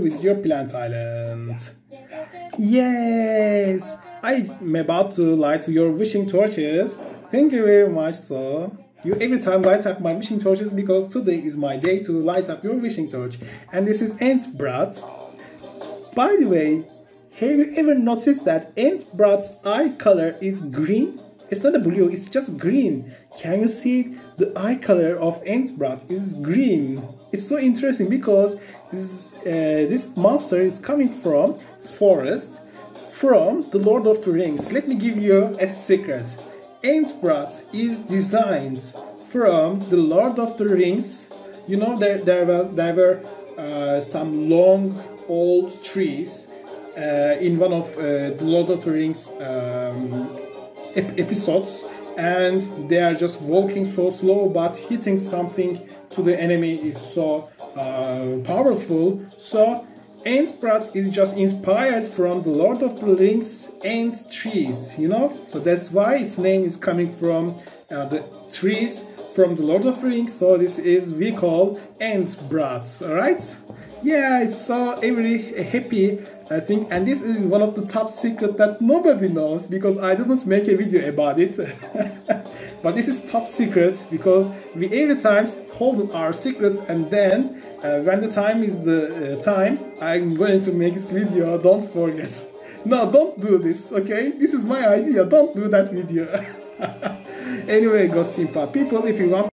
Visit your plant island. Yes, I'm about to light your wishing torches. Thank you very much. So you every time light up my wishing torches because today is my day to light up your wishing torch. And this is Ant Brat. By the way, have you ever noticed that Ant Brat's eye color is green? It's not a blue, it's just green. Can you see the eye color of Ant Brat is green? It's so interesting because this monster is coming from forest, from the Lord of the Rings. Let me give you a secret. Ant Brat is designed from the Lord of the Rings. You know, there were some long old trees in one of the Lord of the Rings episodes, and they are just walking so slow, but hitting something to the enemy is so powerful. So Ant Brat is just inspired from the Lord of the Rings ant trees, you know, so that's why its name is coming from the trees from the Lord of the Rings. So this is we call Ant Brat. All right, yeah, it's so very happy I think, and this is one of the top secrets that nobody knows because I didn't make a video about it. But this is top secret because we every time hold our secrets, and then when the time is the time, I'm going to make this video. Don't forget. No, don't do this, okay? This is my idea. Don't do that video. Anyway, Ghost Team Pop people, if you want